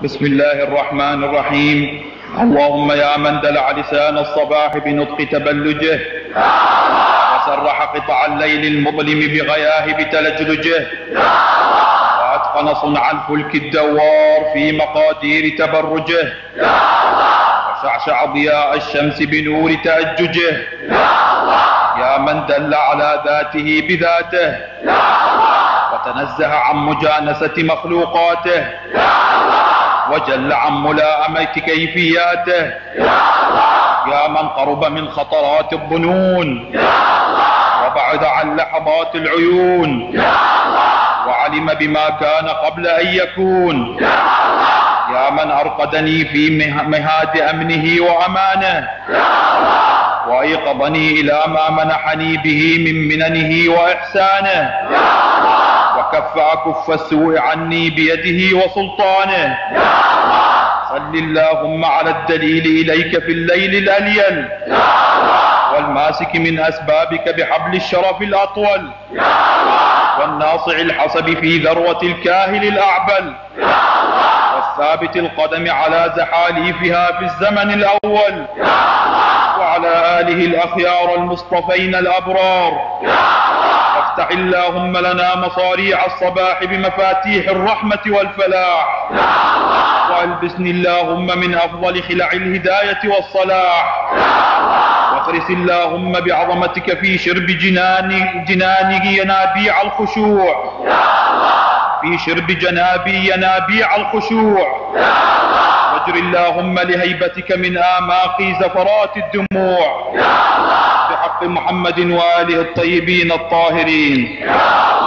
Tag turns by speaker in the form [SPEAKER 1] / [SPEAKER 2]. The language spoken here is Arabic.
[SPEAKER 1] بسم الله الرحمن الرحيم. اللهم يا من دلع لسان الصباح بنطق تبلجه وسرح قطع الليل المظلم بغياهب تلجلجه وأتقن صنع الفلك الدوار في مقادير تبرجه وشعشع ضياء الشمس بنور تأججه يا من دل على ذاته بذاته وتنزه عن مجانسة مخلوقاته وجل عن ملاءمة كيفياته يا من قرب من خطرات الظنون وبعد عن لحظات العيون وعلم بما كان قبل أن يكون يا من أرقدني في مهاد أمنه وأمانه وأيقظني إلى ما منحني به من مننه وإحسانه وكف أكف السوء عني بيده وسلطانه. صل اللهم على الدليل إليك في الليل الأليل والماسك من أسبابك بحبل الشرف الأطول والناصع الحصب في ذروة الكاهل الأعبل والثابت القدم على زحاليفها في الزمن الأول وعلى آله الأخيار المصطفين الأبرار. وافتح اللهم لنا مصاريع الصباح بمفاتيح الرحمة والفلاح والبسني اللهم من أفضل خلع الهداية والصلاح واخرس اللهم بعظمتك في شرب جناني ينابيع الخشوع في شرب جنابي ينابيع الخشوع واجر اللهم لهيبتك من آماقي زفرات الدموع بحق محمد وآله الطيبين الطاهرين.